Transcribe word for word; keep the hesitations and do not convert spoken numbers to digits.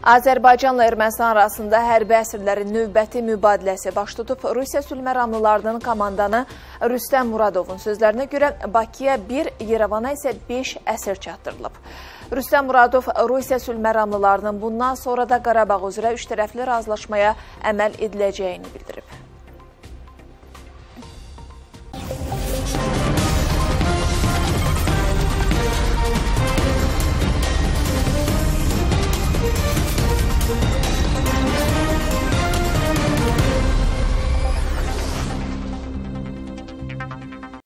Azərbaycanla Ermənistan arasında hərbi əsirlərin növbəti mübadiləsi baş tutub. Rusiya sülh məramlılarının komandanı Rüstəm Muradovun sözlərinə görə Bakıya bir, Yerevana isə beş əsir çatdırılıb. Rüstəm Muradov Rusiya sülh məramlılarının bundan sonra da Qarabağ üzrə üç tərəfli razılaşmaya əməl ediləcəyini bildirib.